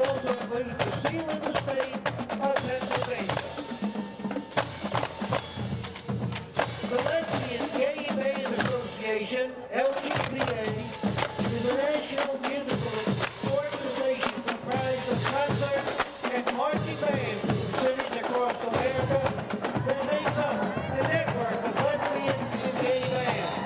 also includes the seal of the state of Pennsylvania. The Lesbian Gay Band Association, LGBA, is a national musical organization comprised of concert and marching bands from cities across America that make up a network of lesbian and gay bands.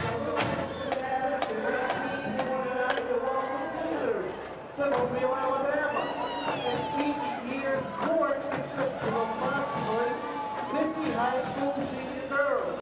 Don't be